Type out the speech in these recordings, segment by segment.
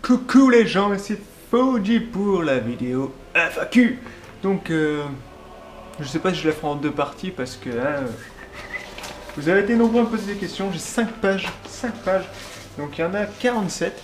Coucou les gens, c'est Fauji pour la vidéo FAQ. Donc, je sais pas si je la ferai en deux parties parce que vous avez été nombreux à me poser des questions. J'ai 5 pages, 5 pages. Donc il y en a 47.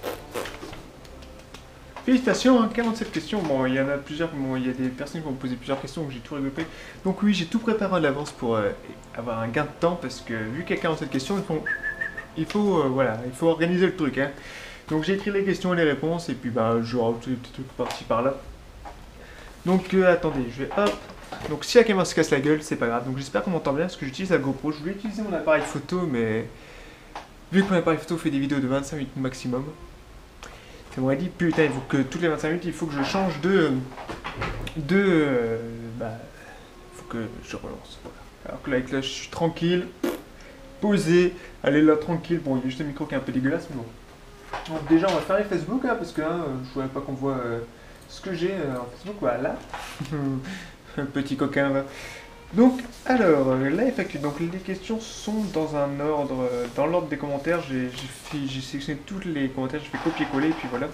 Félicitations, hein, 47 questions. Bon, il y en a plusieurs, bon, il y a des personnes qui vont me poser plusieurs questions, donc j'ai tout regroupé. Donc oui, j'ai tout préparé à l'avance pour avoir un gain de temps parce que vu qu'il y a 47 questions, voilà, il faut organiser le truc, hein. Donc j'ai écrit les questions et les réponses et puis bah je rajoute des petits trucs par-ci par-là. Donc attendez, je vais hop. Donc si la caméra se casse la gueule, c'est pas grave. Donc j'espère qu'on m'entend bien parce que j'utilise la GoPro. Je voulais utiliser mon appareil photo, mais vu que mon appareil photo fait des vidéos de 25 minutes maximum, ça m'aurait dit putain, il faut que toutes les 25 minutes, il faut que je change faut que je relance. Voilà. Alors que là, je suis tranquille, posé, allez là tranquille. Bon, il y a juste un micro qui est un peu dégueulasse, mais bon. Donc déjà on va fermer Facebook hein, parce que je voudrais pas qu'on voit ce que j'ai en Facebook, voilà. Un petit coquin là. Donc alors, la FAQ, donc les questions sont dans un ordre, dans l'ordre des commentaires, j'ai sélectionné tous les commentaires, j'ai fait copier-coller et puis voilà.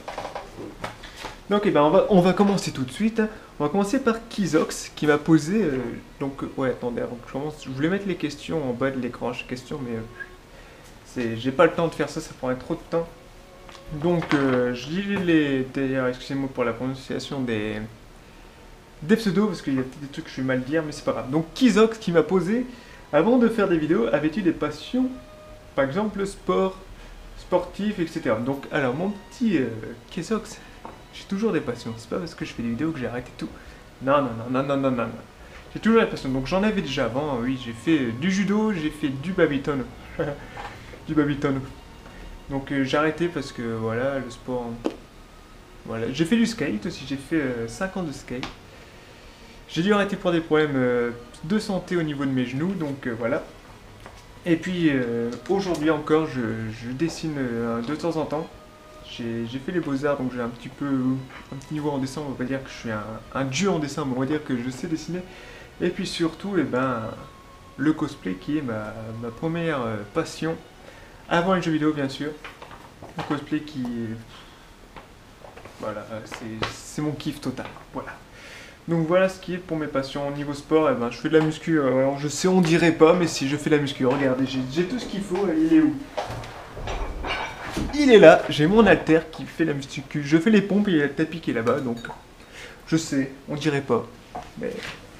Donc eh ben, on va commencer tout de suite, on va commencer par Kizox qui m'a posé, ouais attendez, avant que je commence, je voulais mettre les questions en bas de l'écran, chaque question, mais j'ai pas le temps de faire ça, ça prendrait trop de temps. Donc, je lis d'ailleurs, excusez-moi pour la prononciation des pseudos, parce qu'il y a peut-être des trucs que je vais mal dire, mais c'est pas grave. Donc, Kizox qui m'a posé, avant de faire des vidéos, avais-tu des passions, par exemple le sport, sportif, etc. Donc, alors, mon petit Kizox, j'ai toujours des passions. C'est pas parce que je fais des vidéos que j'ai arrêté tout. Non, non, non, non, non, non, non. J'ai toujours des passions. Donc, j'en avais déjà avant, oui, j'ai fait du judo, j'ai fait du badminton. Du badminton. Donc j'ai arrêté parce que voilà, le sport... Voilà. J'ai fait du skate aussi, j'ai fait 5 ans de skate. J'ai dû arrêter pour des problèmes de santé au niveau de mes genoux, donc voilà. Et puis aujourd'hui encore, je dessine de temps en temps. J'ai fait les beaux-arts, donc j'ai un petit niveau en dessin, on va pas dire que je suis un dieu en dessin, mais on va dire que je sais dessiner. Et puis surtout, le cosplay qui est ma première passion. Avant les jeux vidéo, bien sûr. Un cosplay qui... Voilà, c'est mon kiff total. Voilà. Donc voilà ce qui est pour mes passions. Au niveau sport, je fais de la muscu. Alors je sais, on dirait pas, mais si je fais de la muscu, regardez, j'ai tout ce qu'il faut. Il est où? Il est là. J'ai mon halter qui fait la muscu. Je fais les pompes et il y a le tapis qui est là-bas. Donc je sais, on dirait pas. Mais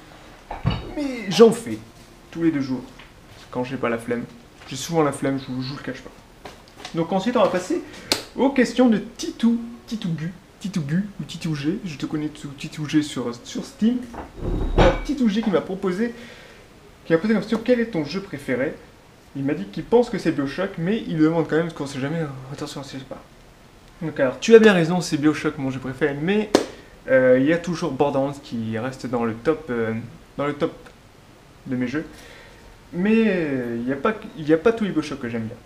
j'en fais tous les 2 jours. Quand j'ai pas la flemme. J'ai souvent la flemme, je vous le cache pas. Donc ensuite, on va passer aux questions de Titougu ou Titougé. Je te connais sous Titougé sur Steam. Alors, Titougé qui m'a posé comme question, quel est ton jeu préféré? Il m'a dit qu'il pense que c'est BioShock, mais il demande quand même, parce qu'on sait jamais, attention, on sait pas. Donc alors, tu as bien raison, c'est BioShock mon jeu préféré, mais il y a toujours Borderlands qui reste dans le top de mes jeux. Mais il n'y a pas tous les BioShock que j'aime bien.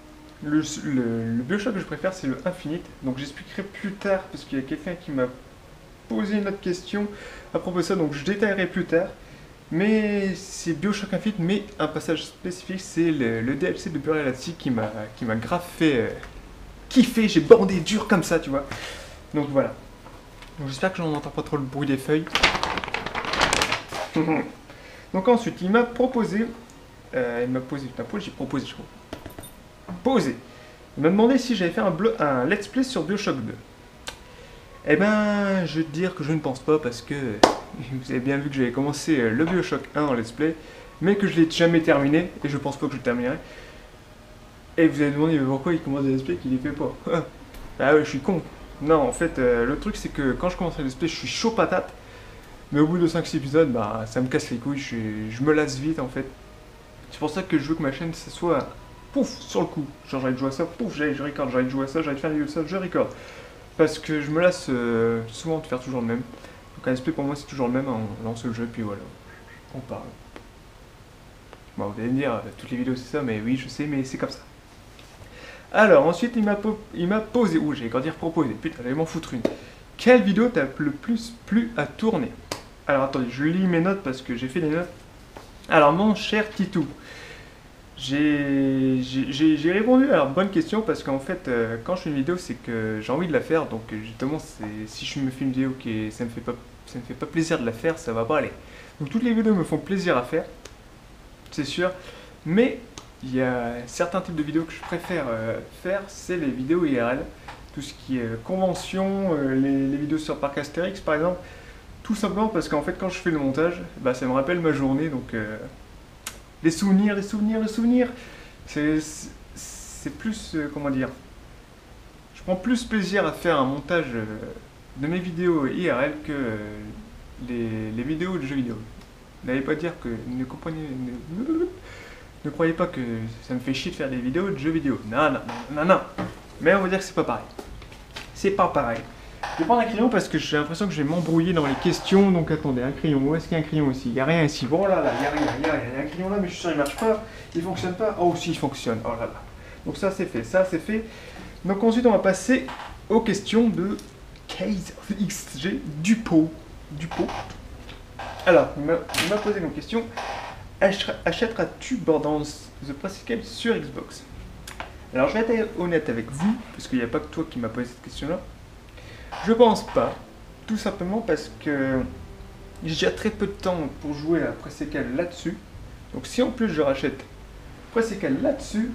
Le BioShock que je préfère, c'est le Infinite. Donc j'expliquerai plus tard, parce qu'il y a quelqu'un qui m'a posé une autre question à propos de ça, donc je détaillerai plus tard. Mais c'est BioShock Infinite, mais un passage spécifique, c'est le DLC de Burial at Sea qui m'a grave fait kiffer. J'ai bandé dur comme ça, tu vois. Donc voilà. Donc j'espère que j'en entends pas trop le bruit des feuilles. Donc ensuite, il m'a proposé... il m'a posé... Putain, j'ai proposé, je crois. Posé. Il m'a demandé si j'avais fait un let's play sur BioShock 2. Eh ben, je vais te dire que je ne pense pas parce que vous avez bien vu que j'avais commencé le BioShock 1 en let's play, mais que je l'ai jamais terminé et je pense pas que je le terminerai. Et vous avez demandé mais pourquoi il commence des let's play qu'il les fait pas. Ah ouais, je suis con. Non, en fait, le truc c'est que quand je commence un let's play, je suis chaud patate, mais au bout de 5-6 épisodes, bah ça me casse les couilles, je me lasse vite en fait. C'est pour ça que je veux que ma chaîne ça soit pouf sur le coup. Genre j'arrête de jouer à ça, pouf, je record, j'arrête de jouer à ça, j'arrête de faire des vidéos de ça, je record. Parce que je me lasse souvent de faire toujours le même. Donc un SP pour moi c'est toujours le même, on lance le jeu puis voilà, on parle. Bon vous allez me dire, toutes les vidéos c'est ça, mais oui je sais, mais c'est comme ça. Alors ensuite il m'a posé, j'ai encore dire proposé, putain j'allais m'en foutre une. Quelle vidéo t'a le plus plu à tourner? Alors attendez, je lis mes notes parce que j'ai fait des notes. Alors mon cher Titou, J'ai répondu. Alors, bonne question, parce qu'en fait, quand je fais une vidéo, c'est que j'ai envie de la faire. Donc, justement, si je me fais une vidéo qui ça me fait pas plaisir de la faire, ça va pas aller. Donc, toutes les vidéos me font plaisir à faire, c'est sûr. Mais il y a certains types de vidéos que je préfère faire, c'est les vidéos IRL. Tout ce qui est convention, les vidéos sur Parc Astérix, par exemple. Tout simplement parce qu'en fait, quand je fais le montage, bah, ça me rappelle ma journée. Donc, les souvenirs, les souvenirs, les souvenirs. C'est plus, comment dire, je prends plus plaisir à faire un montage de mes vidéos IRL que les vidéos de jeux vidéo. N'allez pas dire que, ne croyez pas que ça me fait chier de faire des vidéos de jeux vidéo. Non, non, non, non. Mais on va dire que c'est pas pareil. C'est pas pareil. Je vais prendre un crayon parce que j'ai l'impression que je vais m'embrouiller dans les questions. Donc attendez, un crayon. Où est-ce qu'il y a un crayon ici? Il n'y a rien ici. Bon là, il n'y a rien. Il y a un crayon là, mais je suis sûr il marche pas. Il fonctionne pas. Oh si, il fonctionne. Oh là là. Donc ça c'est fait. Ça c'est fait. Donc ensuite on va passer aux questions de Case of XG Dupo. Alors, il m'a posé une question. Achèteras-tu Borderlands The Prestige sur Xbox? Alors je vais être honnête avec vous, parce qu'il n'y a pas que toi qui m'as posé cette question-là. Je pense pas, tout simplement parce que j'ai déjà très peu de temps pour jouer à Prestige là-dessus. Donc si en plus je rachète Prestige là-dessus,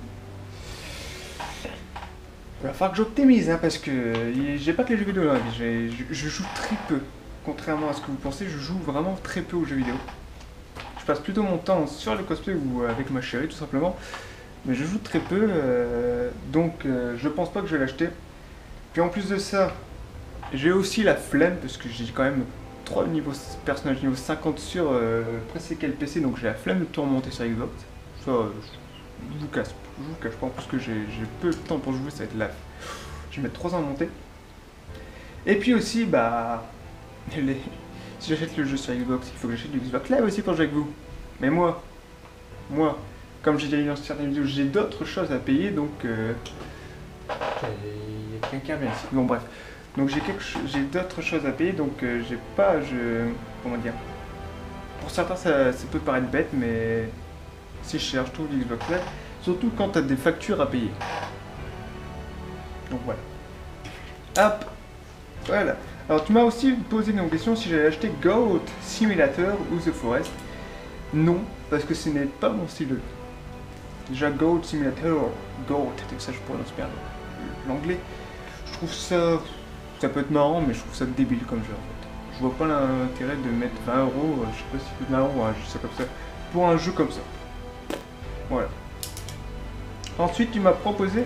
il va falloir que j'optimise, hein, parce que j'ai pas que les jeux vidéo dans la vie, je joue très peu. Contrairement à ce que vous pensez, je joue vraiment très peu aux jeux vidéo. Je passe plutôt mon temps sur le cosplay ou avec ma chérie tout simplement. Mais je joue très peu, donc je pense pas que je vais l'acheter. Puis en plus de ça, j'ai aussi la flemme parce que j'ai quand même 3 personnages niveau 50 sur Prestige PC, donc j'ai la flemme de tout remonter sur Xbox. Ça, je vous cache pas, parce que j'ai peu de temps pour jouer, ça va être là. Je vais mettre 3 ans à monter. Et puis aussi, bah, si j'achète le jeu sur Xbox, il faut que j'achète le Xbox Live aussi pour jouer avec vous. Mais moi, comme j'ai déjà dit dans certaines vidéos, j'ai d'autres choses à payer, donc il y a quelqu'un bien ici. Bon bref, donc j'ai d'autres choses à payer, donc j'ai pas, comment dire. Pour certains, ça peut paraître bête, mais c'est cher, je trouve l'Xbox Live, surtout quand t'as des factures à payer. Donc voilà. Hop, voilà. Alors tu m'as aussi posé une question si j'allais acheter Goat Simulator ou The Forest. Non, parce que ce n'est pas mon style. Déjà Goat Simulator, Goat, ça je prononce bien l'anglais. Je trouve ça peut être marrant, mais je trouve ça débile comme jeu en fait. Je vois pas l'intérêt de mettre 20 €, je sais pas si c'est 20 € ou un jeu comme ça, pour un jeu comme ça. Voilà. Ensuite tu m'as proposé,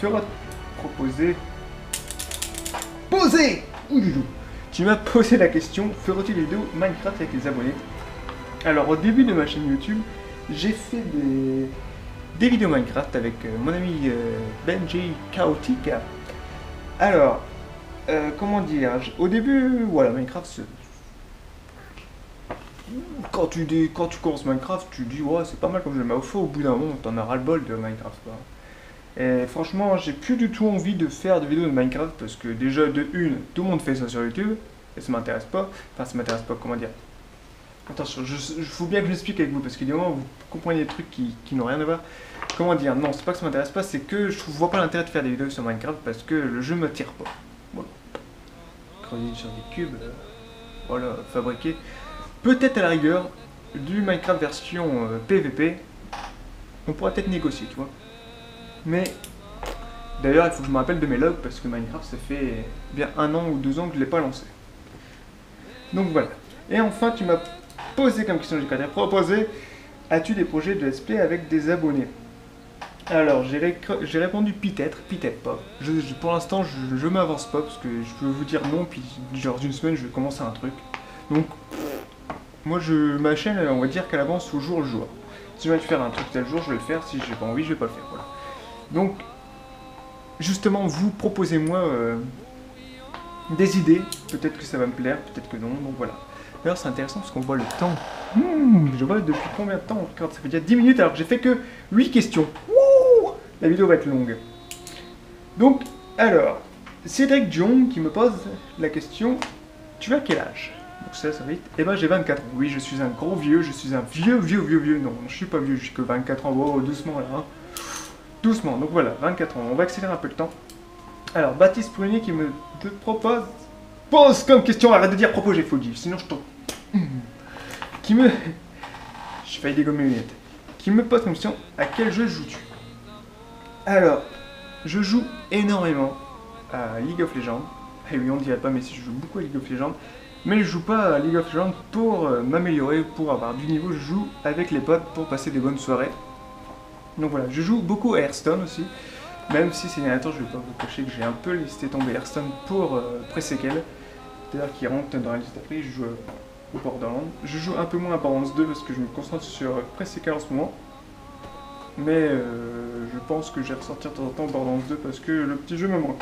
tu m'as posé la question, feras-tu des vidéos Minecraft avec les abonnés? Alors au début de ma chaîne YouTube, j'ai fait des vidéos Minecraft avec mon ami Benji Chaotic. Alors, comment dire, au début, voilà, Minecraft, quand tu commences Minecraft, tu dis ouais c'est pas mal comme jeu, mais au bout d'un moment t'en as ras le bol de Minecraft quoi. Et franchement, j'ai plus du tout envie de faire des vidéos de Minecraft parce que déjà de une, tout le monde fait ça sur YouTube et ça m'intéresse pas. Enfin, ça m'intéresse pas, comment dire. Attention, il faut bien que je l'explique avec vous parce qu'il y a des moments où vous comprenez des trucs qui n'ont rien à voir. Comment dire, non, c'est pas que ça m'intéresse pas, c'est que je vois pas l'intérêt de faire des vidéos sur Minecraft parce que le jeu m'attire pas. Voilà. Creuser sur des cubes, voilà, fabriquer. Peut-être à la rigueur, du Minecraft version PVP, on pourrait peut-être négocier, tu vois. Mais d'ailleurs, il faut que je me rappelle de mes logs parce que Minecraft, ça fait bien 1 an ou 2 ans que je l'ai pas lancé. Donc voilà. Et enfin, tu m'as posé comme question, j'ai proposé, as-tu des projets de let's play avec des abonnés? Alors, j'ai répondu peut-être pas. Pour l'instant, je m'avance pas parce que je peux vous dire non, puis genre d'une semaine, je vais commencer un truc. Donc, moi, ma chaîne, on va dire qu'elle avance au jour le jour. Si je vais faire un truc tel jour, je vais le faire. Si j'ai pas envie, je vais pas le faire. Voilà. Donc, justement, vous proposez-moi des idées. Peut-être que ça va me plaire, peut-être que non. Donc voilà. D'ailleurs, c'est intéressant parce qu'on voit le temps. Je vois depuis combien de temps on regarde. Ça fait déjà 10 minutes alors que j'ai fait que 8 questions. Wouh, la vidéo va être longue. Donc, alors, Cédric Dion qui me pose la question, tu as quel âge? Donc ça va vite. Et ben j'ai 24 ans. Oui, je suis un gros vieux, je suis un vieux. Non, je suis pas vieux, j'ai que 24 ans. Oh, doucement là. Hein. Doucement. Donc voilà, 24 ans. On va accélérer un peu le temps. Alors, Baptiste Prunier qui me pose comme question. Arrête de dire propos, j'ai faux dit. Sinon je tombe. Qui me... J'ai failli dégommer mes lunettes. Qui me pose comme question, à quel jeu joues-tu? Alors, je joue énormément à League of Legends. Et oui, on ne dirait pas, mais si je joue beaucoup à League of Legends. Mais je joue pas à League of Legends pour m'améliorer, pour avoir du niveau. Je joue avec les potes pour passer des bonnes soirées. Donc voilà, je joue beaucoup à Hearthstone aussi. Même si ces derniers temps, je ne vais pas vous cacher que j'ai un peu laissé tomber Hearthstone pour Pre-Sequel. C'est-à-dire qu'il rentre dans la liste après, je joue au Borderlands. Je joue un peu moins à Borderlands 2 parce que je me concentre sur Pre-Sequel en ce moment. Mais je pense que je vais ressortir de temps en temps Borderlands 2 parce que le petit jeu me manque.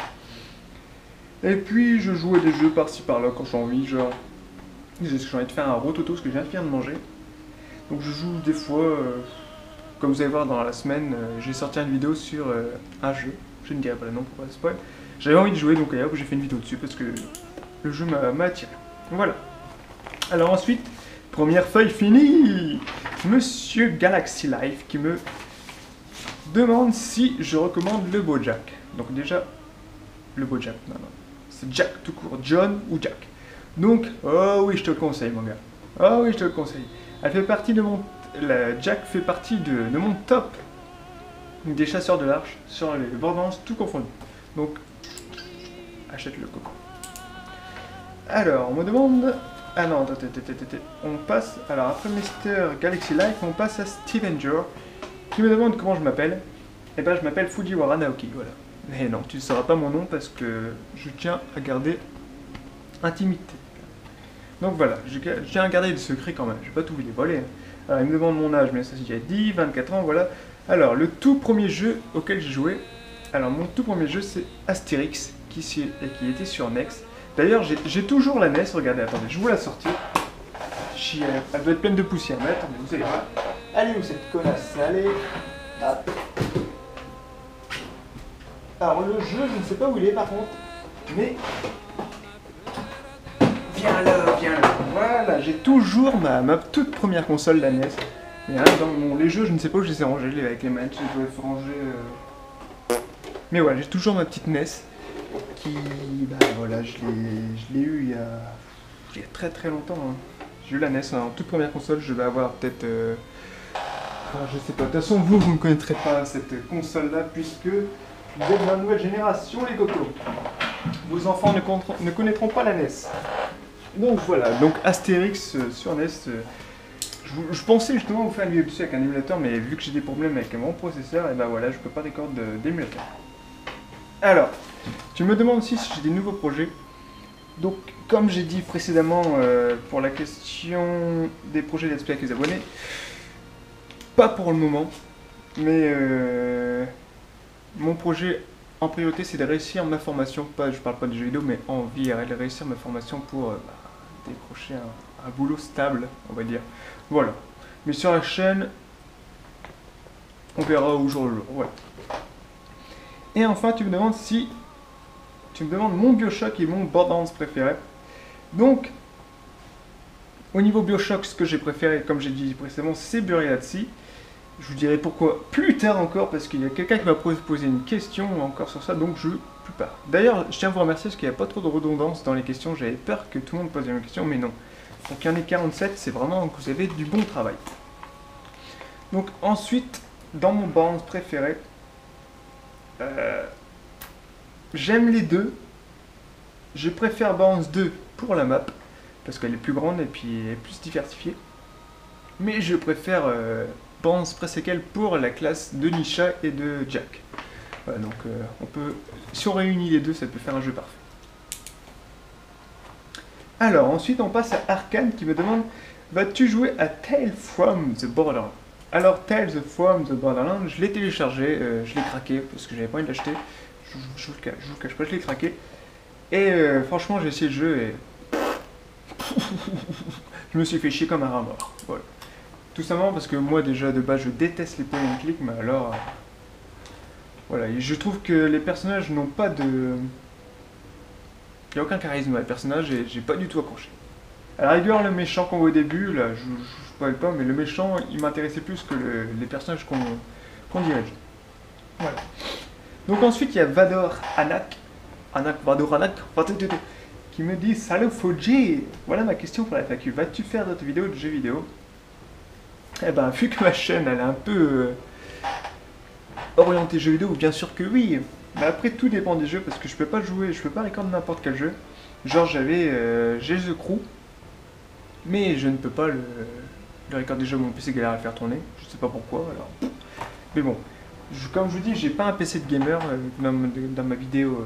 Et puis je joue à des jeux par-ci par-là quand j'ai envie, genre j'ai envie de faire un rototo parce que je viens de manger. Donc je joue des fois, comme vous allez voir dans la semaine, j'ai sorti une vidéo sur un jeu, je ne dirai pas le nom pour pas spoil. J'avais envie de jouer donc j'ai fait une vidéo dessus parce que le jeu m'a attiré. Voilà. Alors ensuite, première feuille finie, Monsieur Galaxy Life qui me demande si je recommande le Bojack. Donc déjà, le Bojack, non, c'est Jack tout court, John ou Jack. Donc, oh oui, je te le conseille, mon gars. Oh oui, je te le conseille. Elle fait partie de mon... Jack fait partie de mon top des chasseurs de l'arche sur les Borderlands, tout confondu. Donc, achète le coco. Alors, on me demande... Ah non, attends, on passe... Alors, après Mr. Galaxy Life, on passe à Stevenger, qui me demande comment je m'appelle. Eh ben, je m'appelle Fujiwara Naoki, voilà. Mais non, tu ne sauras pas mon nom parce que je tiens à garder intimité. Donc voilà, je tiens à garder des secrets quand même, je vais pas tout vous dévoiler. Alors, il me demande mon âge, mais ça j'ai déjà dit, 24 ans, voilà. Alors, le tout premier jeu auquel j'ai joué, alors mon tout premier jeu c'est Astérix, qui était sur NES. D'ailleurs, j'ai toujours la NES, regardez, attendez, je vous la sortir. Elle doit être pleine de poussière, mais attendez, vous allez voir. Allez où cette connasse? Allez, hop. Alors le jeu, je ne sais pas où il est par contre, mais... Viens là. Voilà, j'ai toujours ma toute première console, la NES. Mais hein, dans les jeux, je ne sais pas où je les ai rangés, avec les manettes, je dois les ranger... Mais voilà, j'ai toujours ma petite NES, qui... Bah voilà, je l'ai eu il y a très longtemps. Hein. J'ai eu la NES en toute première console, je vais avoir peut-être... Enfin, je sais pas, de toute façon, vous ne connaîtrez pas cette console-là, puisque... Vous êtes de la nouvelle génération, les cocos. Vos enfants ne connaîtront pas la NES. Donc voilà, donc Astérix sur NES. Je pensais justement vous faire une vidéo dessus avec un émulateur, mais vu que j'ai des problèmes avec mon processeur, et ben voilà, je peux pas recorder d'émulateur. Alors, tu me demandes aussi si j'ai des nouveaux projets. Donc, comme j'ai dit précédemment pour la question des projets Let's Play avec les abonnés, pas pour le moment, mais... Mon projet en priorité c'est de réussir ma formation, je parle pas de jeux vidéo mais en vie de réussir ma formation pour décrocher un boulot stable, on va dire. Voilà. Mais sur la chaîne, on verra au jour le jour. Ouais. Et enfin tu me demandes mon Bioshock et mon Borderlands préféré. Donc, au niveau Bioshock, ce que j'ai préféré, comme j'ai dit précédemment, c'est Burial at Sea. Je vous dirai pourquoi plus tard encore, parce qu'il y a quelqu'un qui m'a posé une question encore sur ça, donc plus tard. D'ailleurs, je tiens à vous remercier parce qu'il n'y a pas trop de redondance dans les questions, j'avais peur que tout le monde pose la même question, mais non. Donc il y en a 47, c'est vraiment que vous avez du bon travail. Donc ensuite, dans mon Borderlands préféré, j'aime les deux. Je préfère Borderlands 2 pour la map, parce qu'elle est plus grande et puis elle est plus diversifiée. Mais je préfère... Pre-Sequel pour la classe de Nisha et de Jack. Voilà, donc si on réunit les deux, ça peut faire un jeu parfait. Alors, ensuite on passe à Arkane qui me demande, vas-tu jouer à Tales from the Borderlands? Alors, Tales from the Borderlands, je l'ai téléchargé, je l'ai craqué parce que j'avais pas envie de l'acheter. Je vous le cache pas, je l'ai craqué. Et franchement, j'ai essayé le jeu et... je me suis fait chier comme un rat mort. Voilà. Tout simplement parce que moi déjà de base je déteste les point and click, mais alors voilà, et je trouve que les personnages n'ont pas de... Il n'y a aucun charisme dans les personnages et j'ai pas du tout accroché. À la rigueur, le méchant qu'on voit au début, là, je spoil pas, mais le méchant, il m'intéressait plus que les personnages qu'on dirige. Voilà. Donc ensuite, il y a Vador Anak, Vador Anak, qui me dit Salut Fauji, voilà ma question pour la FAQ. Vas-tu faire d'autres vidéos de jeux vidéo? Eh ben, vu que ma chaîne, elle est un peu orientée jeux vidéo, bien sûr que oui. Mais après, tout dépend des jeux parce que je peux pas jouer, je peux pas recorder n'importe quel jeu. Genre, j'ai The Crew, mais je ne peux pas le record des jeux, mon PC galère à le faire tourner. Je sais pas pourquoi, alors. Mais bon, comme je vous dis, j'ai pas un PC de gamer dans ma vidéo.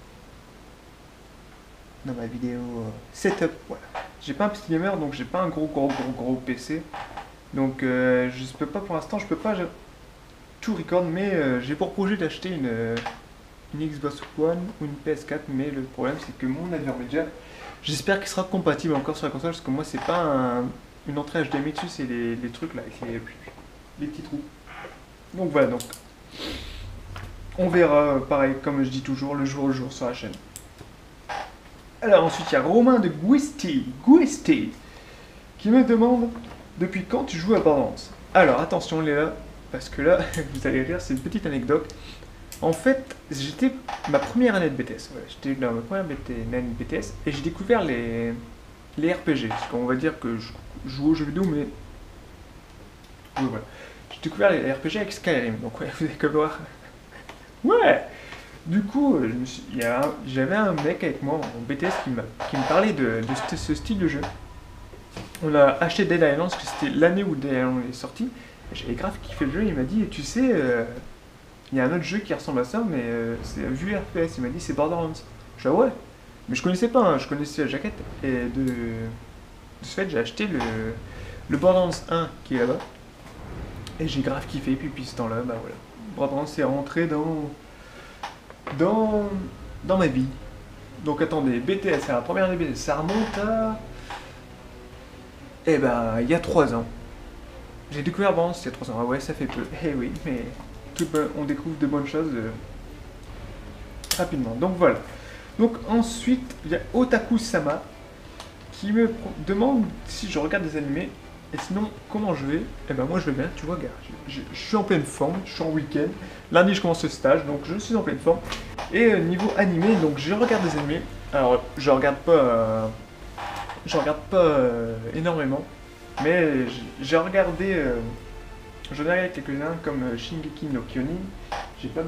Setup, voilà. J'ai pas un PC gamer, donc j'ai pas un gros PC. Donc je peux pas pour l'instant, je peux pas tout record, mais j'ai pour projet d'acheter une Xbox One ou une PS4, mais le problème c'est que mon Nvidia, j'espère qu'il sera compatible encore sur la console, parce que moi c'est pas une entrée HDMI dessus, c'est les trucs là, les petits trous. Donc voilà, donc on verra, pareil, comme je dis toujours, le jour sur la chaîne. Alors ensuite il y a Romain de Guisti, qui me demande depuis quand tu joues à Borderlands. Alors attention les là, parce que là, vous allez rire, c'est une petite anecdote. En fait, j'étais ma première année de BTS, ouais, j'étais dans ma première année de BTS, et j'ai découvert les RPG, parce qu'on va dire que je joue aux jeux vidéo, mais... Oui, voilà. J'ai découvert les RPG avec Skyrim, donc ouais, vous allez que voir. Ouais. Du coup, j'avais un mec avec moi en BTS qui me parlait de ce style de jeu. On a acheté Dead Island, parce que c'était l'année où Dead Island est sorti. J'avais grave kiffé le jeu, il m'a dit, tu sais, il y a un autre jeu qui ressemble à ça, mais c'est vu FPS, il m'a dit c'est Borderlands. Je dis ah ouais, mais je connaissais pas, hein, je connaissais la jaquette, et de ce fait j'ai acheté le Borderlands 1 qui est là-bas, et j'ai grave kiffé, et puis depuis ce temps-là, bah voilà, Borderlands c'est rentré dans ma vie. Donc attendez, BTS, c'est la première année BTS, ça remonte à... Eh ben, il y a 3 ans. J'ai découvert Borderlands il y a 3 ans, ah ouais, ça fait peu, eh oui, mais on découvre de bonnes choses rapidement. Donc voilà. Donc ensuite, il y a Otaku-sama qui me demande si je regarde des animés et sinon comment je vais. Eh ben moi je vais bien, tu vois gars, je suis en pleine forme, je suis en week-end. Lundi je commence le stage, donc je suis en pleine forme. Et niveau animé, donc je regarde des animés. Alors je regarde pas énormément, mais j'ai regardé... J'en ai regardé quelques-uns comme Shingeki no Kyojin. J'ai pas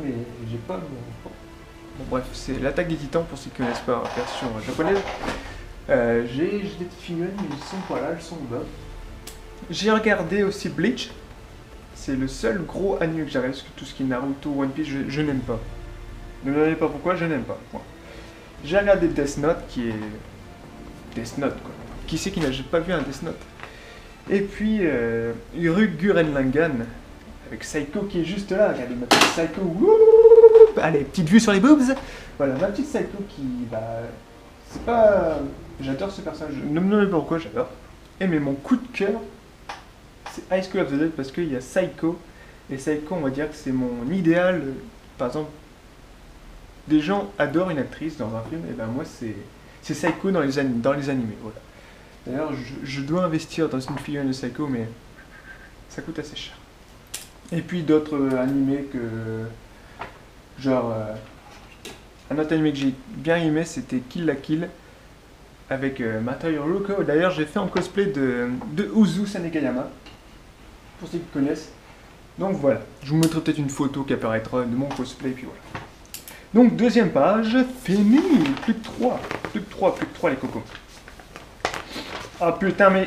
bon bref, c'est l'attaque des titans pour ceux qui connaissent pas la version japonaise. J'ai des petites figurines, mais elles sont pas là, elles sont là. J'ai regardé aussi Bleach. C'est le seul gros anime que j'ai regardé, parce que tout ce qui est Naruto, One Piece, je n'aime pas. Ne me demandez pas pourquoi, je n'aime pas. Bon. J'ai regardé Death Note, qui est... Death Note quoi. Qui c'est qui n'a pas vu un Death Note? Et puis, Gurren Lagann, avec Psycho qui est juste là. Regardez ma petite Psycho. Wouh, allez, petite vue sur les boobs. Voilà, ma petite Psycho qui, bah, c'est pas... J'adore ce personnage. Ne me demandez pas pourquoi, j'adore. Et mais mon coup de cœur, c'est High School of the Dead parce qu'il y a Psycho. Et Psycho, on va dire que c'est mon idéal. Par exemple, des gens adorent une actrice dans un film. Et ben moi, c'est Psycho dans les animés. Voilà. D'ailleurs, je dois investir dans une figurine de Psycho, mais ça coûte assez cher. Et puis d'autres animés que... Genre... un autre animé que j'ai bien aimé, c'était Kill la Kill, avec Mata Haruko. D'ailleurs, j'ai fait en cosplay de Uzu Sanekayama, pour ceux qui connaissent. Donc voilà, je vous mettrai peut-être une photo qui apparaîtra de mon cosplay, puis voilà. Donc, deuxième page, fini. Plus que 3 les cocos. Ah putain, mais...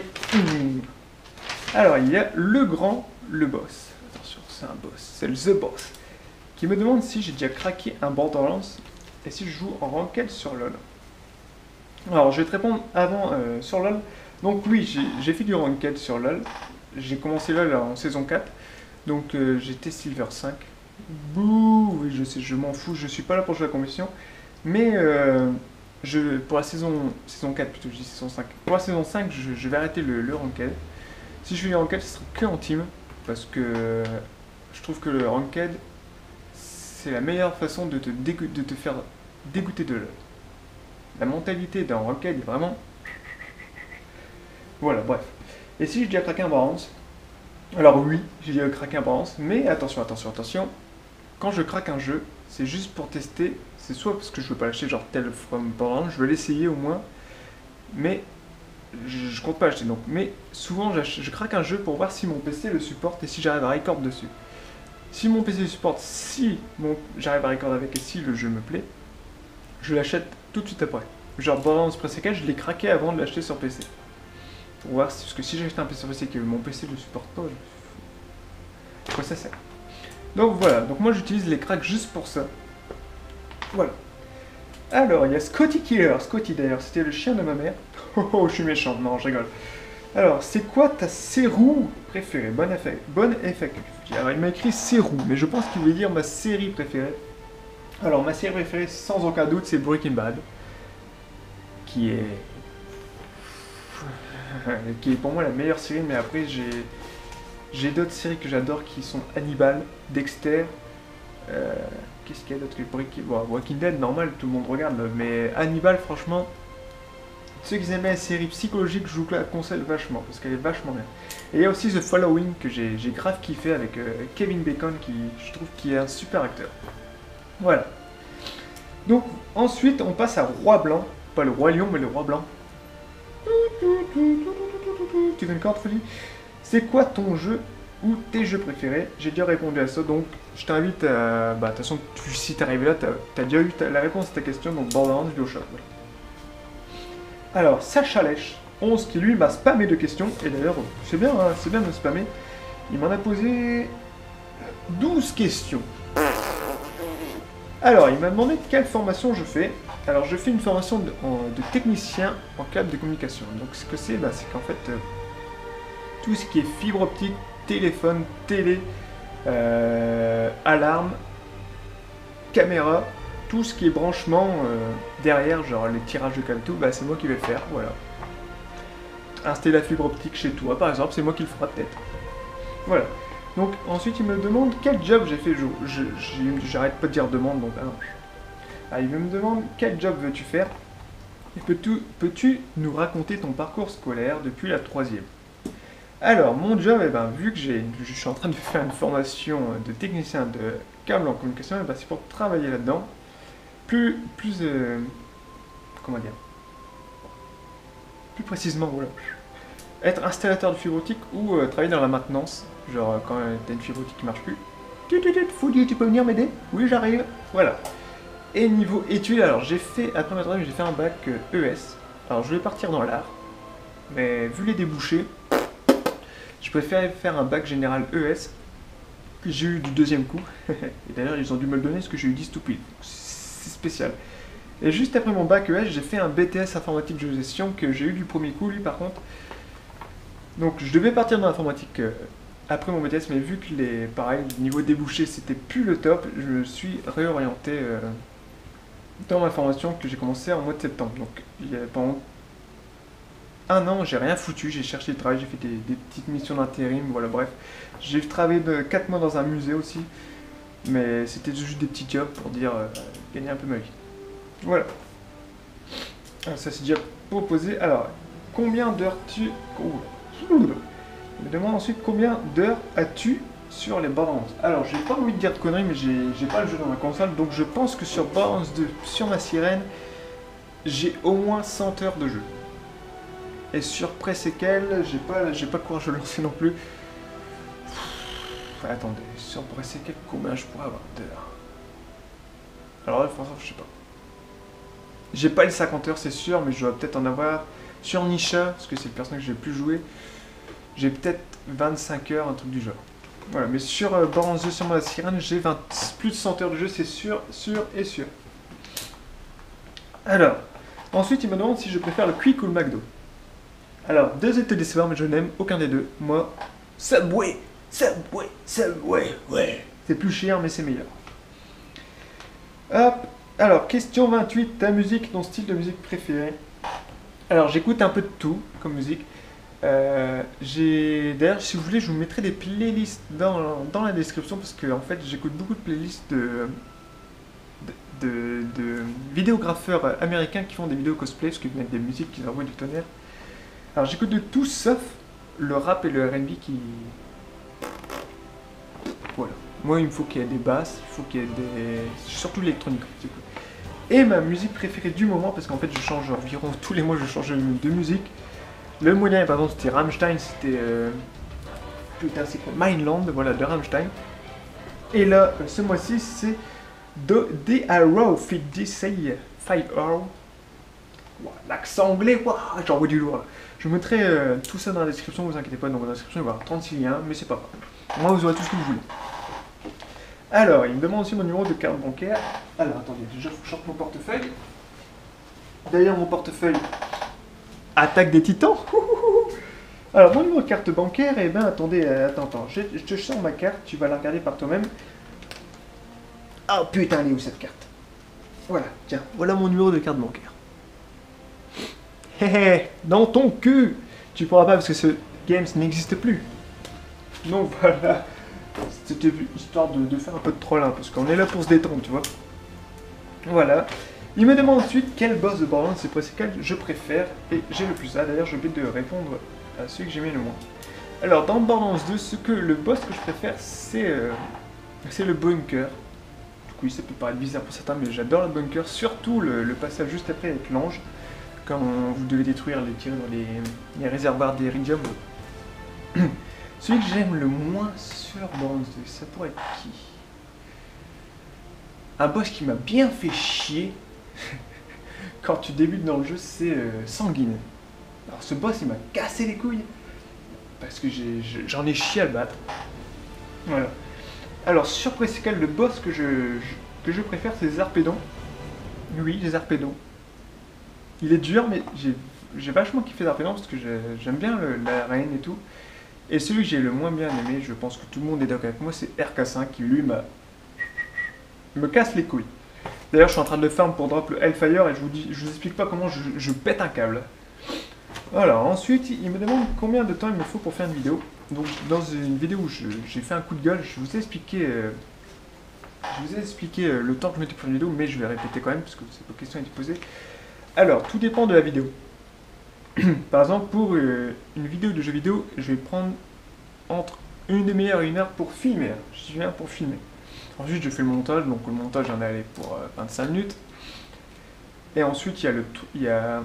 Alors, il y a le boss. Attention, c'est un boss. C'est le The Boss. Qui me demande si j'ai déjà craqué un Borderlands et si je joue en ranked sur LoL. Alors, je vais te répondre avant sur LoL. Donc oui, j'ai fait du ranked sur LoL. J'ai commencé LoL en saison 4. Donc j'étais Silver 5. Bouh, oui, je sais, je m'en fous. Je suis pas là pour jouer à la compétition. Mais... pour la saison 4 plutôt, je dis saison 5. Pour la saison 5, je vais arrêter le ranked. Si je fais du ranked, ce sera que en team. Parce que je trouve que le ranked, c'est la meilleure façon de te faire dégoûter de LoL. La mentalité d'un ranked est vraiment... Voilà, bref. Et si je dis à craquer un balance, alors oui, j'ai dit à craquer un balance, mais attention, attention, attention, quand je craque un jeu, c'est juste pour tester, c'est soit parce que je veux pas l'acheter, genre tel From Balance, je veux l'essayer au moins, mais je compte pas acheter donc. Mais souvent, je craque un jeu pour voir si mon PC le supporte et si j'arrive à record dessus. Si mon PC le supporte, si j'arrive à record avec et si le jeu me plaît, je l'achète tout de suite après. Genre Borderlands Pre-Sequel, je l'ai craqué avant de l'acheter sur PC. Pour voir, parce que si j'achète un PC sur PC et que mon PC ne le supporte pas, quoi ça sert. Donc voilà, donc moi j'utilise les cracks juste pour ça. Voilà. Alors, il y a Scotty Killer. Scotty d'ailleurs, c'était le chien de ma mère. Oh, oh, je suis méchant, non, je rigole. Alors, c'est quoi ta série préférée? Bonne FAQ. Alors, il m'a écrit série, mais je pense qu'il veut dire ma série préférée. Alors, ma série préférée, sans aucun doute, c'est Breaking Bad. Qui est pour moi la meilleure série, mais après, j'ai d'autres séries que j'adore qui sont Hannibal, Dexter. Qu'est-ce qu'il y a d'autre que Walking Dead, normal, tout le monde regarde, mais Hannibal, franchement, ceux qui aimaient la série psychologique, je vous la conseille vachement, parce qu'elle est vachement bien. Et il y a aussi The Following, que j'ai grave kiffé avec Kevin Bacon, qui je trouve qui est un super acteur. Voilà. Donc, ensuite, on passe à Roi Blanc, pas le Roi Lion, mais le Roi Blanc. Tu veux une carte, Freddy? C'est quoi ton jeu ou tes jeux préférés? J'ai déjà répondu à ça, donc je t'invite à... Bah, de toute façon, si t'es arrivé là, t'as déjà eu la réponse à ta question, donc Borderlands, BioShock. Voilà. Alors, Sacha Lèche, 11, qui lui m'a spammé de questions, et d'ailleurs, c'est bien, hein, c'est bien de me spammer. Il m'en a posé 12 questions. Alors, il m'a demandé quelle formation je fais. Alors, je fais une formation de technicien en câble de communication. Donc, ce que c'est, bah, c'est qu'en fait, tout ce qui est fibre optique, téléphone, télé, alarme, caméra, tout ce qui est branchement derrière, genre les tirages de câble tout, bah, c'est moi qui vais le faire, voilà. Installer la fibre optique chez toi, par exemple, c'est moi qui le fera peut-être. Voilà. Donc ensuite il me demande quel job j'ai fait. J'arrête pas de dire demande, donc il me demande quel job veux-tu faire et peux-tu nous raconter ton parcours scolaire depuis la 3e? Alors mon job, vu que je suis en train de faire une formation de technicien de câble en communication, c'est pour travailler là-dedans. Comment dire, plus précisément, voilà. Être installateur de fibre optique ou travailler dans la maintenance, genre quand t'as une fibre optique qui marche plus. Foodie, tu peux venir m'aider? Oui, j'arrive. Voilà. Et niveau études, alors après ma troisième, j'ai fait un bac ES. Alors je voulais partir dans l'art, mais vu les débouchés, je préfère faire un bac général ES que j'ai eu du 2e coup. Et d'ailleurs, ils ont dû me le donner parce que j'ai eu 10 tout pile. C'est spécial. Et juste après mon bac ES, j'ai fait un BTS informatique de gestion que j'ai eu du 1er coup, lui par contre. Donc je devais partir dans l'informatique après mon BTS, mais vu que pareil, niveau débouché, c'était plus le top, je me suis réorienté dans ma formation que j'ai commencé en mois de septembre. Donc pendant un an, j'ai rien foutu, j'ai cherché du travail, j'ai fait des petites missions d'intérim, voilà, bref. J'ai travaillé de 4 mois dans un musée aussi, mais c'était juste des petits jobs pour dire gagner un peu ma vie. Voilà. Alors, ça c'est déjà proposé. Alors, combien d'heures tu... Il me demande ensuite combien d'heures as-tu sur les Borderlands. Alors, j'ai pas envie de dire de conneries, mais j'ai pas le jeu dans ma console, donc je pense que sur Borderlands 2, sur ma sirène, j'ai au moins 100 heures de jeu. Et sur Pre-Sequel, j'ai pas le courage de le lancer non plus. Attendez, sur Pre-Sequel, combien je pourrais avoir d'heures? Alors là, franchement, je sais pas. J'ai pas les 50 heures, c'est sûr, mais je dois peut-être en avoir. Sur Nisha, parce que c'est le personnage que j'ai le plus joué, j'ai peut-être 25 heures, un truc du genre. Voilà, mais sur Borderlands 2 sur ma sirène, j'ai plus de 100 heures de jeu, c'est sûr. Alors, ensuite, il me demande si je préfère le Quick ou le McDo. Alors, 2 étaient décevants, mais je n'aime aucun des deux. Moi, Subway, ouais. C'est plus cher, mais c'est meilleur. Hop. Alors, question 28, ta musique, ton style de musique préféré? Alors, j'écoute un peu de tout comme musique. D'ailleurs, si vous voulez, je vous mettrai des playlists dans la description parce que en fait, j'écoute beaucoup de playlists de vidéographeurs américains qui font des vidéos cosplay parce qu'ils mettent des musiques qui envoient du tonnerre. Alors j'écoute de tout sauf le rap et le R&B qui... Voilà. Moi il me faut qu'il y ait des basses, il faut qu'il y ait des... Surtout l'électronique. Et ma musique préférée du moment, parce qu'en fait je change environ tous les mois, je change de musique. Le moyen par exemple c'était Rammstein, c'était... Putain c'est quoi, Mindland, voilà, de Rammstein. Et là, ce mois-ci c'est D.A.R.O. Fit D.C. 5R. L'accent anglais, j'en vois du lourd là. Je vous mettrai tout ça dans la description, vous inquiétez pas, dans la description il va y avoir 36 liens, mais c'est pas grave. Moi vous aurez tout ce que vous voulez. Alors, il me demande aussi mon numéro de carte bancaire. Alors, attendez, déjà, faut que je sorte mon portefeuille. D'ailleurs, mon portefeuille attaque des titans. Alors, mon numéro de carte bancaire, eh ben, attendez, attends, je te sors ma carte, tu vas la regarder par toi-même. Oh putain, elle est où cette carte? Voilà, tiens, voilà mon numéro de carte bancaire. Hé hé, dans ton cul. Tu pourras pas parce que ce games n'existe plus. Donc voilà. C'était histoire de faire un peu de troll, hein, parce qu'on est là pour se détendre, tu vois. Voilà. Il me demande ensuite quel boss de Borderlands c'est lequel je préfère, et j'ai le plus A. D'ailleurs, j'ai oublié de répondre à celui que j'ai mis le moins. Alors, dans Borderlands 2, le boss que je préfère, c'est le bunker. Du coup, ça peut paraître bizarre pour certains, mais j'adore le bunker, surtout le passage juste après avec l'ange, quand vous devez détruire les tirs dans les réservoirs d'Iridium. Celui que j'aime le moins sur Borderlands 2, ça pourrait être qui? Un boss qui m'a bien fait chier quand tu débutes dans le jeu, c'est Sanguine. Alors ce boss, il m'a cassé les couilles parce que j'en ai chié à le battre. Voilà. Alors sur Pressical, le boss que je préfère, c'est Zarpedon. Oui, les Zarpedon. Il est dur, mais j'ai vachement kiffé Zarpedon parce que j'aime bien l'arène et tout. Et celui que j'ai le moins bien aimé, je pense que tout le monde est d'accord avec moi, c'est RK5 qui lui me casse les couilles. D'ailleurs, je suis en train de le farm pour drop le Hellfire et je vous explique pas comment je pète un câble. Voilà, ensuite, il me demande combien de temps il me faut pour faire une vidéo. Donc, dans une vidéo où j'ai fait un coup de gueule, je vous ai expliqué le temps que je mettais pour une vidéo, mais je vais répéter quand même parce que cette question a été posée. Alors, tout dépend de la vidéo. Par exemple, pour une vidéo de jeu vidéo, je vais prendre entre une demi-heure et 1 heure pour filmer. Je viens pour filmer. Ensuite, je fais le montage, donc le montage j'en ai allé pour 25 minutes. Et ensuite, il y a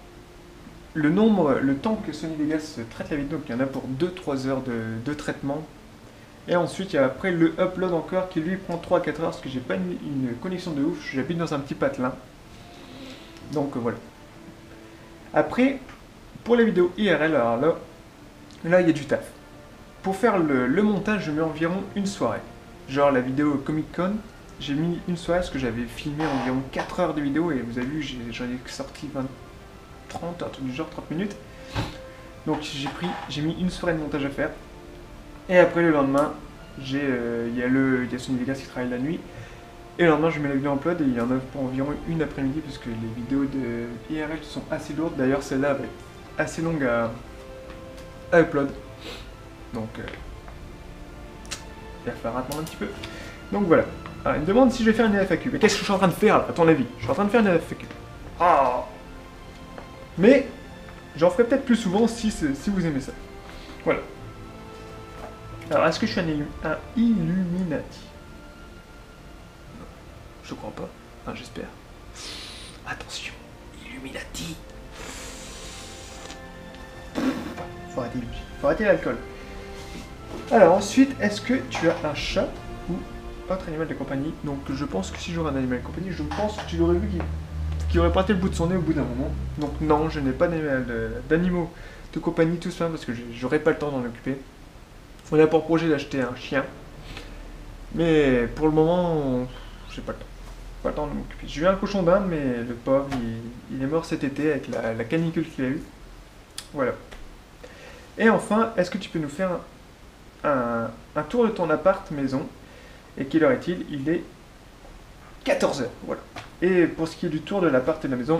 le temps que Sony Vegas traite la vidéo, donc il y en a pour 2-3 heures de traitement. Et ensuite, il y a après le upload encore qui lui prend 3-4 heures parce que j'ai pas une connexion de ouf, j'habite dans un petit patelin. Donc voilà. Après, pour les vidéos IRL, alors là il y a du taf. Pour faire le montage, je mets environ une soirée. Genre la vidéo Comic Con, j'ai mis une soirée parce que j'avais filmé environ 4 heures de vidéo et vous avez vu, j'en ai sorti 30, un truc du genre, 30 minutes. Donc j'ai mis une soirée de montage à faire. Et après le lendemain, il y a Sony Vegas qui travaille la nuit. Et le lendemain, je mets la vidéo en upload et il y en a pour environ une après-midi parce que les vidéos de IRL sont assez lourdes. D'ailleurs, celle-là va être assez longue à upload. Donc, il va falloir attendre un petit peu. Donc voilà. Alors, il me demande si je vais faire une FAQ. Mais qu'est-ce que je suis en train de faire là, à ton avis? Je suis en train de faire une FAQ. Ah. Mais j'en ferai peut-être plus souvent si vous aimez ça. Voilà. Alors, est-ce que je suis un Illuminati? Je crois pas. Enfin, j'espère. Attention, Illuminati. Faut arrêter l'alcool. Alors ensuite, est-ce que tu as un chat ou autre animal de compagnie? Donc je pense que si j'aurais un animal de compagnie, je pense que tu l'aurais vu qui aurait pointé le bout de son nez au bout d'un moment. Donc non, je n'ai pas d'animaux de compagnie, tout ça, parce que j'aurais pas le temps d'en occuper. On a pour projet d'acheter un chien. Mais pour le moment, j'ai pas le temps. Pas le temps de m'occuper. J'ai eu un cochon d'Inde, mais le pauvre, il est mort cet été avec la canicule qu'il a eu. Voilà. Et enfin, est-ce que tu peux nous faire un tour de ton appart maison? Et quelle heure est-il? Il est 14 h. Voilà. Et pour ce qui est du tour de l'appart et de la maison,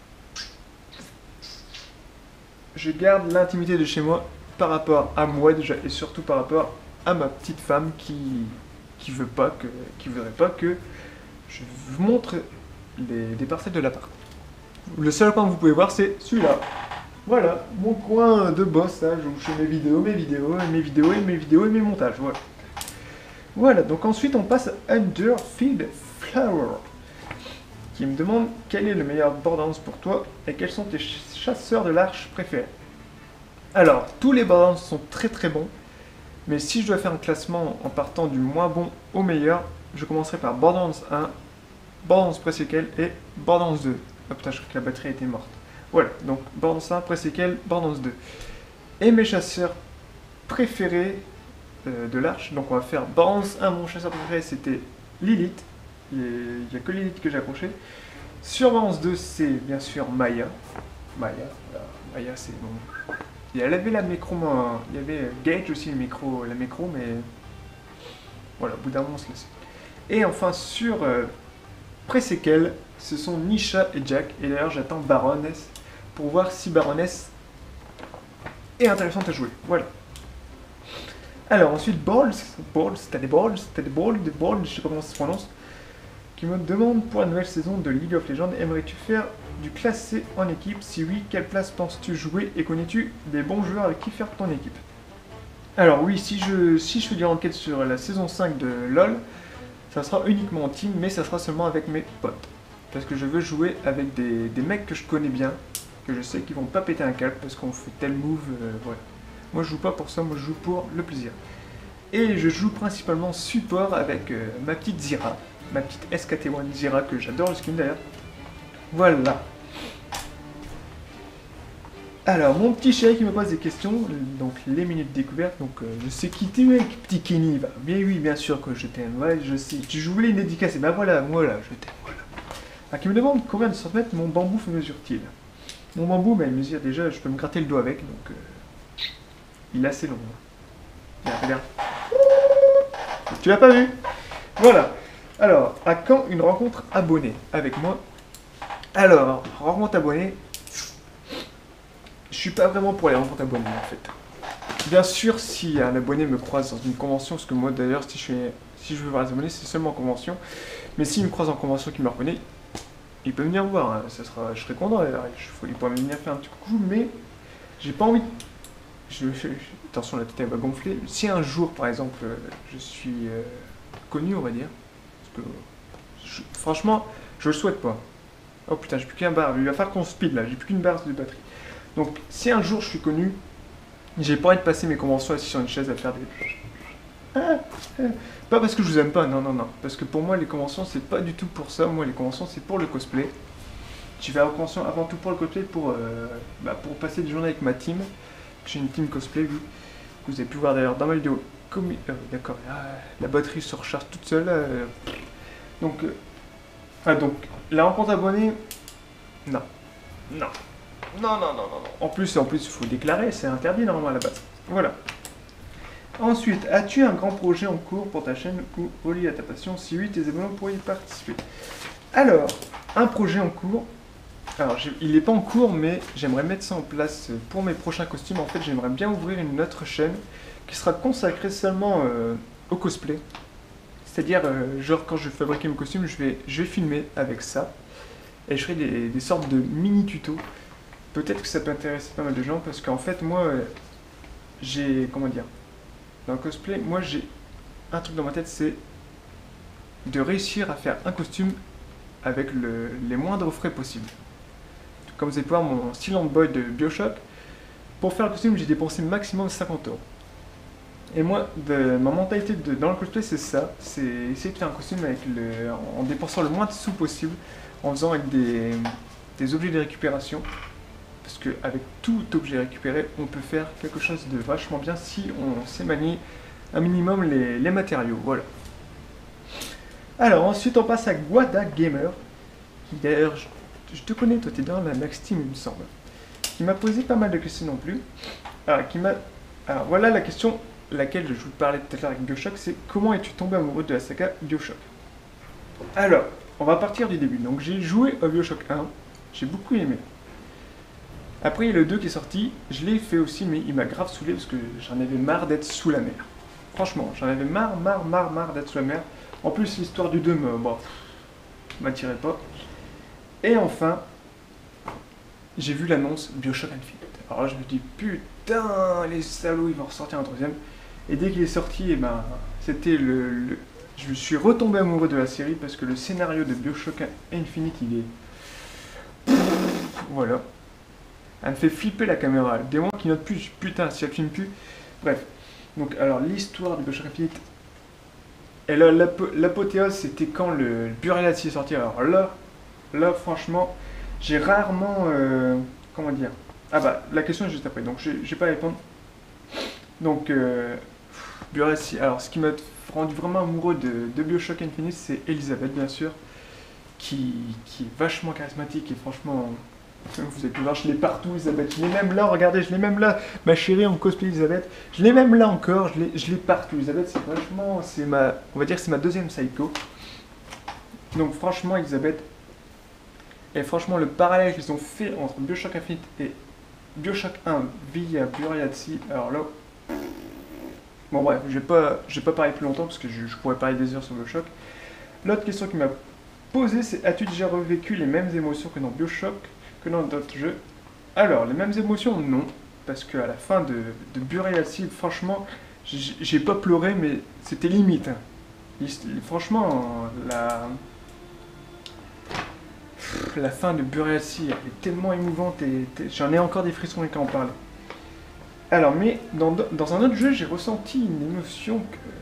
je garde l'intimité de chez moi par rapport à moi déjà et surtout par rapport à ma petite femme qui voudrait pas que je vous montre des parcelles de l'appart. Le seul point que vous pouvez voir, c'est celui-là. Voilà, mon coin de boss, là, où je fais mes vidéos, mes vidéos, et mes vidéos, et mes vidéos, et mes montages, voilà. Voilà, donc ensuite on passe à Underfield Flower, qui me demande quel est le meilleur Borderlands pour toi, et quels sont tes chasseurs de l'arche préférés. Alors, tous les Borderlands sont très très bons, mais si je dois faire un classement en partant du moins bon au meilleur, je commencerai par Borderlands 1, Borderlands Pre-Sequel et Borderlands 2. Ah putain, je crois que la batterie était morte. Voilà, donc Borderlands 1, Pre-Sequel, Borderlands 2. Et mes chasseurs préférés de l'arche, donc on va faire Borderlands 1, mon chasseur préféré c'était Lilith. Il n'y a que Lilith que j'ai accroché. Sur Borderlands 2, c'est bien sûr Maya. Maya, voilà. Maya c'est bon. Il y avait la micro, il y avait Gage aussi, la micro, mais voilà, au bout d'un moment on se laisse. Et enfin sur Pre-Sequel, ce sont Nisha et Jack. Et d'ailleurs j'attends Baroness pour voir si Baroness est intéressante à jouer. Voilà. Alors ensuite Balls, t'as des balls, je sais pas comment ça se prononce, qui me demande pour la nouvelle saison de League of Legends, aimerais-tu faire du classé en équipe? Si oui, quelle place penses-tu jouer et connais-tu des bons joueurs avec qui faire ton équipe? Alors oui, si je fais du enquête sur la saison 5 de LoL, ça sera uniquement en team, mais ça sera seulement avec mes potes. Parce que je veux jouer avec des mecs que je connais bien, que je sais qu'ils vont pas péter un câble parce qu'on fait tel move, voilà. Moi je joue pas pour ça, moi je joue pour le plaisir. Et je joue principalement support avec ma petite Zyra, ma petite SKT1 Zyra, que j'adore le skin d'ailleurs. Voilà. Alors, mon petit chéri qui me pose des questions, donc les minutes découvertes, donc je sais qui tu es, petit Kenny, bah, bien oui, bien sûr que je t'aime, ouais, je sais, tu voulais une dédicace, et bah voilà, je t'aime, voilà. Alors, qui me demande combien de centimètres mon bambou mesure-t-il? Mon bambou, bah, il mesure déjà, je peux me gratter le doigt avec, donc il est assez long. Regarde. Tu l'as pas vu? Voilà. Alors, à quand une rencontre abonnée avec moi? Alors, rencontre abonnée, je suis pas vraiment pour les rencontres abonnées en fait. Bien sûr, si un abonné me croise dans une convention, parce que moi d'ailleurs, si je veux voir les abonnés, c'est seulement en convention. Mais s'il me croise en convention qui me reconnaît, il peut venir me voir, hein. Je serai content d'ailleurs. Il pourrait venir faire un petit coucou, mais j'ai pas envie. Attention, la tête elle va gonfler. Si un jour, par exemple, je suis connu, on va dire, parce que franchement, je le souhaite pas. Oh putain, j'ai plus qu'un bar. Il va falloir qu'on speed là, j'ai plus qu'une barre de batterie. Donc, si un jour je suis connu, j'ai pas envie de passer mes conventions assis sur une chaise à faire des. Pas parce que je vous aime pas, non, non, non. Parce que pour moi, les conventions, c'est pas du tout pour ça. Moi, les conventions, c'est pour le cosplay. Je vais à la convention avant tout pour le cosplay, pour passer des journées avec ma team. J'ai une team cosplay, oui. Que vous avez pu voir d'ailleurs dans ma vidéo. D'accord, la batterie se recharge toute seule. Donc, la rencontre abonnée, non. Non. Non. En plus, il faut déclarer, c'est interdit normalement à la base. Voilà. Ensuite, as-tu un grand projet en cours pour ta chaîne ou relié à ta passion? Si oui, tes abonnés pourraient y participer. Alors, un projet en cours. Alors, il n'est pas en cours, mais j'aimerais mettre ça en place pour mes prochains costumes. En fait, j'aimerais bien ouvrir une autre chaîne qui sera consacrée seulement au cosplay. C'est-à-dire, genre, quand je vais fabriquer mes costumes, je vais filmer avec ça. Et je ferai des sortes de mini-tutos. Peut-être que ça peut intéresser pas mal de gens, parce qu'en fait, moi, j'ai... Comment dire? Dans le cosplay, moi, j'ai un truc dans ma tête, c'est de réussir à faire un costume avec les moindres frais possibles. Comme vous allez pouvoir mon Steel Boy de BioShock, pour faire le costume, j'ai dépensé maximum 50 €. Et moi, ma mentalité dans le cosplay, c'est ça, c'est essayer de faire un costume en dépensant le moins de sous possible, en faisant avec des objets de récupération. Parce qu'avec tout objet récupéré, on peut faire quelque chose de vachement bien si on sait manier un minimum les matériaux. Voilà. Alors ensuite, on passe à Guada Gamer, qui d'ailleurs, je te connais, toi t'es dans la Max Team, il me semble, qui m'a posé pas mal de questions non plus. Alors voilà la question laquelle je vous parlais tout à l'heure avec BioShock, c'est comment es-tu tombé amoureux de la saga BioShock? Alors, on va partir du début. Donc j'ai joué à BioShock 1, j'ai beaucoup aimé. Après, il y a le 2 qui est sorti, je l'ai fait aussi, mais il m'a grave saoulé parce que j'en avais marre d'être sous la mer. Franchement, j'en avais marre d'être sous la mer. En plus, l'histoire du 2 m'attirait pas. Et enfin, j'ai vu l'annonce BioShock Infinite. Alors là, je me dis, putain, les salauds, ils vont ressortir un troisième. Et dès qu'il est sorti, et ben, c'était je me suis retombé amoureux de la série parce que le scénario de BioShock Infinite, il est... Voilà. Elle me fait flipper la caméra. Des moments qui notent plus, putain, si elle filme plus. Bref. Donc, alors, l'histoire de BioShock Infinite. Et là, l'apothéose, c'était quand le Burial est sorti. Alors là, franchement, j'ai rarement... comment dire? Ah bah, la question est juste après, donc j'ai pas à répondre. Donc, Burial, alors, ce qui m'a rendu vraiment amoureux de BioShock Infinite, c'est Elizabeth, bien sûr, qui est vachement charismatique et franchement... Vous avez pu voir, je l'ai partout, Elisabeth. Je l'ai même là, regardez, je l'ai même là. Ma chérie en cosplay, Elisabeth. Je l'ai même là encore, je l'ai partout. Elisabeth, c'est vachement, on va dire, c'est ma deuxième psycho. Donc franchement, Elisabeth. Et franchement, le parallèle qu'ils ont fait entre BioShock Infinite et BioShock 1 via Burial at Sea, alors là... Bon bref, je vais pas parler plus longtemps parce que je pourrais parler des heures sur BioShock. L'autre question qui m'a posée, c'est as-tu déjà revécu les mêmes émotions que dans BioShock que dans d'autres jeux? Alors, les mêmes émotions, non. Parce qu'à la fin de Burial at Sea, franchement, j'ai pas pleuré, mais c'était limite. Hein. Franchement, la fin de Burial at Sea, elle est tellement émouvante et j'en ai encore des frissons quand on parle. Alors, mais dans un autre jeu, j'ai ressenti une émotion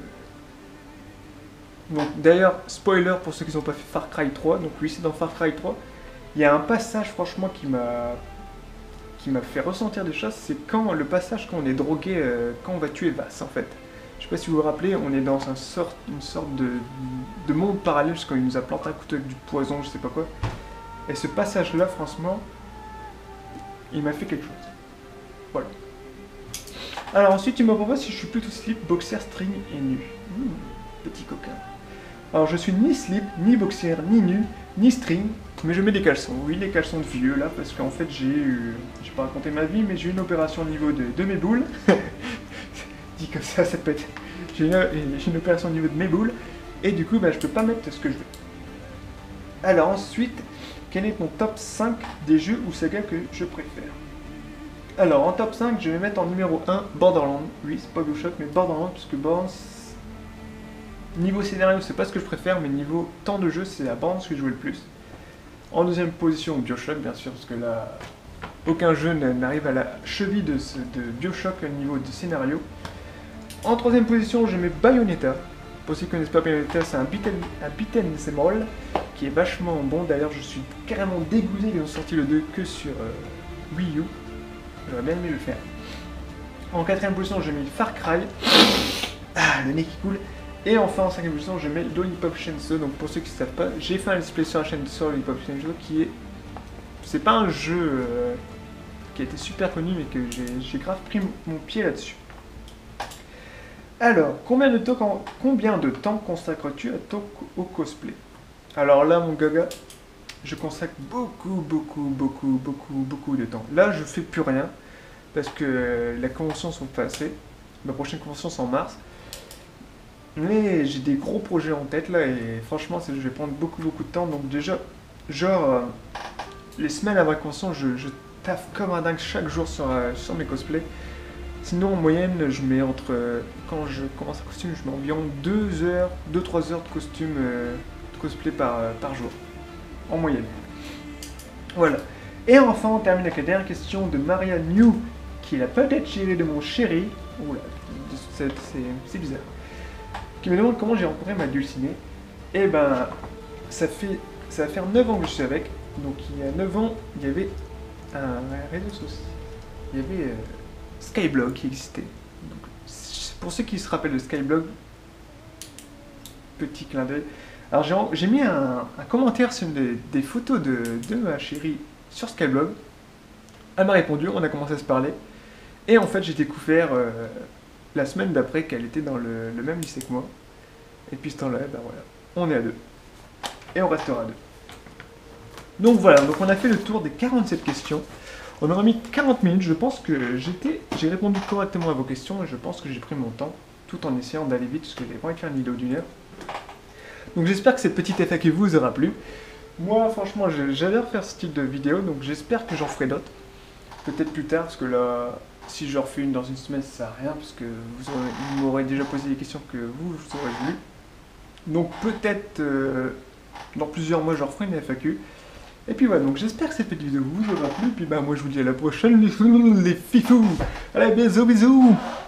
que... Donc, d'ailleurs, spoiler pour ceux qui n'ont pas fait Far Cry 3. Donc oui, c'est dans Far Cry 3. Il y a un passage, franchement, qui m'a fait ressentir des choses. C'est le passage quand on est drogué, quand on va tuer Vass, en fait. Je sais pas si vous vous rappelez, on est dans une sorte de monde parallèle, parce qu'il nous a planté un couteau avec du poison, je sais pas quoi. Et ce passage-là, franchement, il m'a fait quelque chose. Voilà. Alors ensuite, tu me proposes si je suis plutôt slip, boxer, string et nu. Petit coquin. Alors je suis ni slip, ni boxer, ni nu, ni string, mais je mets des caleçons. Oui, les caleçons de vieux là, parce qu'en fait j'ai pas raconté ma vie, mais j'ai eu une opération au niveau de mes boules. Dit comme ça peut être... J'ai une opération au niveau de mes boules, et du coup, bah, je peux pas mettre ce que je veux. Alors ensuite, quel est mon top 5 des jeux ou sagas que je préfère? Alors en top 5, je vais mettre en numéro 1 Borderlands. Oui, c'est pas BioShock, mais Borderlands, puisque Borderlands... Niveau scénario, c'est pas ce que je préfère, mais niveau temps de jeu, c'est la Borderlands que je joue le plus. En deuxième position, BioShock, bien sûr, parce que là, aucun jeu n'arrive à la cheville de BioShock au niveau du scénario. En troisième position, je mets Bayonetta. Pour ceux qui ne connaissent pas Bayonetta, c'est un beat'em all qui est vachement bon. D'ailleurs, je suis carrément dégoûté qu'ils ont sorti le 2 que sur Wii U. J'aurais bien aimé le faire. En quatrième position, je mets Far Cry. Ah, le nez qui coule. Et enfin, en cinquième position, je mets Lollipop Chainsaw. Donc pour ceux qui ne savent pas, j'ai fait un let's play sur la chaîne sur Lollipop Chainsaw qui est... C'est pas un jeu qui a été super connu, mais que j'ai grave pris mon pied là-dessus. Alors, combien de temps consacres-tu au cosplay? Alors là, mon gaga, je consacre beaucoup de temps. Là, je fais plus rien, parce que les conventions sont passées. Ma prochaine convention, c'est en mars. Mais j'ai des gros projets en tête là et franchement je vais prendre beaucoup de temps. Donc déjà, genre les semaines avant la convention, je taffe comme un dingue chaque jour sur mes cosplays. Sinon en moyenne, je mets quand je commence un costume, je mets environ 2-3 heures de costume de cosplay par jour. En moyenne. Voilà. Et enfin, on termine avec la dernière question de Maria New, qui est la petite chérie de mon chéri. Oula, c'est bizarre. Qui me demande comment j'ai rencontré ma dulcinée. Et ben, ça va faire 9 ans que je suis avec. Donc il y a 9 ans, il y avait un réseau social. Il y avait Skyblog qui existait. Donc, pour ceux qui se rappellent de Skyblog, petit clin d'œil. Alors j'ai mis un commentaire sur des photos de ma chérie sur Skyblog. Elle m'a répondu, on a commencé à se parler. Et en fait, j'ai découvert... la semaine d'après qu'elle était dans le même lycée que moi. Et puis ce temps-là, ben voilà, on est à 2. Et on restera à 2. Donc voilà, donc on a fait le tour des 47 questions. On aura mis 40 minutes, je pense que j'ai répondu correctement à vos questions et je pense que j'ai pris mon temps, tout en essayant d'aller vite, parce que j'avais pas envie de faire une vidéo d'1 heure. Donc j'espère que cette petite FAQ vous aura plu. Moi, franchement, j'adore faire ce type de vidéo, donc j'espère que j'en ferai d'autres. peut-être plus tard, parce que là, si je refais une dans une semaine, ça sert à rien, parce que vous m'aurez déjà posé des questions que vous aurez vues. Donc peut-être dans plusieurs mois, je referai une FAQ. Et puis voilà, donc j'espère que cette petite vidéo vous aura plu. Puis bah moi je vous dis à la prochaine les fifous. Allez, bisous, bisous.